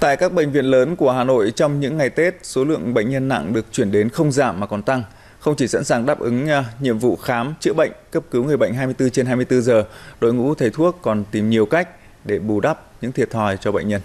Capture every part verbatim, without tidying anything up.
Tại các bệnh viện lớn của Hà Nội trong những ngày Tết, số lượng bệnh nhân nặng được chuyển đến không giảm mà còn tăng. Không chỉ sẵn sàng đáp ứng nhiệm vụ khám, chữa bệnh, cấp cứu người bệnh hai mươi tư trên hai mươi tư giờ, đội ngũ thầy thuốc còn tìm nhiều cách để bù đắp những thiệt thòi cho bệnh nhân.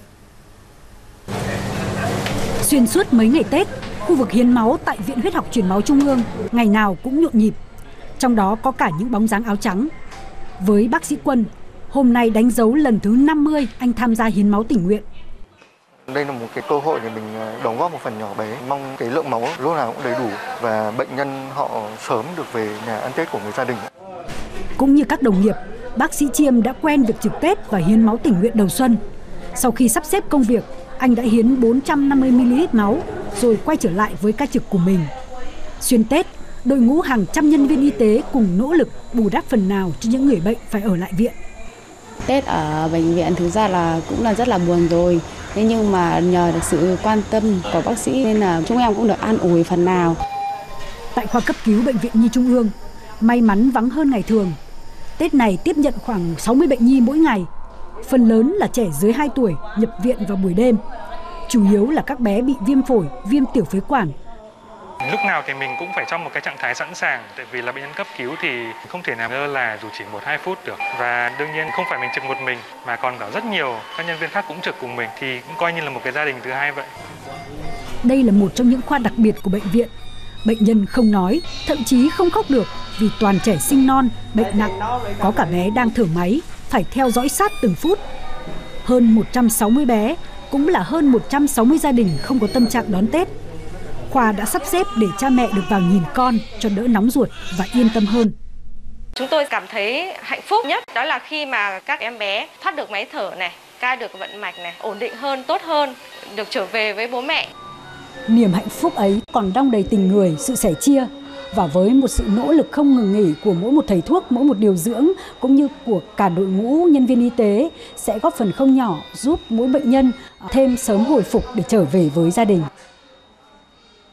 Xuyên suốt mấy ngày Tết, khu vực hiến máu tại Viện Huyết học Truyền máu Trung ương ngày nào cũng nhộn nhịp, trong đó có cả những bóng dáng áo trắng. Với bác sĩ Quân, hôm nay đánh dấu lần thứ năm mươi anh tham gia hiến máu tình nguyện. Đây là một cái cơ hội để mình đóng góp một phần nhỏ bé, mong cái lượng máu lúc nào cũng đầy đủ và bệnh nhân họ sớm được về nhà ăn Tết của người gia đình. Cũng như các đồng nghiệp, bác sĩ Chiêm đã quen việc trực Tết và hiến máu tình nguyện đầu xuân. Sau khi sắp xếp công việc, anh đã hiến bốn trăm năm mươi mi li lít máu rồi quay trở lại với ca trực của mình. Xuyên Tết, đội ngũ hàng trăm nhân viên y tế cùng nỗ lực bù đắp phần nào cho những người bệnh phải ở lại viện. Tết ở bệnh viện thực ra là cũng là rất là buồn rồi. Thế nhưng mà nhờ được sự quan tâm của bác sĩ nên là chúng em cũng được an ủi phần nào. Tại khoa cấp cứu Bệnh viện Nhi Trung ương, may mắn vắng hơn ngày thường. Tết này tiếp nhận khoảng sáu mươi bệnh nhi mỗi ngày. Phần lớn là trẻ dưới hai tuổi nhập viện vào buổi đêm. Chủ yếu là các bé bị viêm phổi, viêm tiểu phế quản. Lúc nào thì mình cũng phải trong một cái trạng thái sẵn sàng, tại vì là bệnh nhân cấp cứu thì không thể nào lơ là dù chỉ một hai phút được. Và đương nhiên không phải mình trực một mình mà còn có rất nhiều các nhân viên khác cũng trực cùng mình, thì cũng coi như là một cái gia đình thứ hai vậy. Đây là một trong những khoa đặc biệt của bệnh viện. Bệnh nhân không nói, thậm chí không khóc được vì toàn trẻ sinh non, bệnh nặng, có cả bé đang thở máy, phải theo dõi sát từng phút. Hơn một trăm sáu mươi bé, cũng là hơn một trăm sáu mươi gia đình không có tâm trạng đón Tết. Khoa đã sắp xếp để cha mẹ được vào nhìn con cho đỡ nóng ruột và yên tâm hơn. Chúng tôi cảm thấy hạnh phúc nhất đó là khi mà các em bé thoát được máy thở này, cai được vận mạch này, ổn định hơn, tốt hơn, được trở về với bố mẹ. Niềm hạnh phúc ấy còn đong đầy tình người, sự sẻ chia. Và với một sự nỗ lực không ngừng nghỉ của mỗi một thầy thuốc, mỗi một điều dưỡng cũng như của cả đội ngũ nhân viên y tế sẽ góp phần không nhỏ giúp mỗi bệnh nhân thêm sớm hồi phục để trở về với gia đình.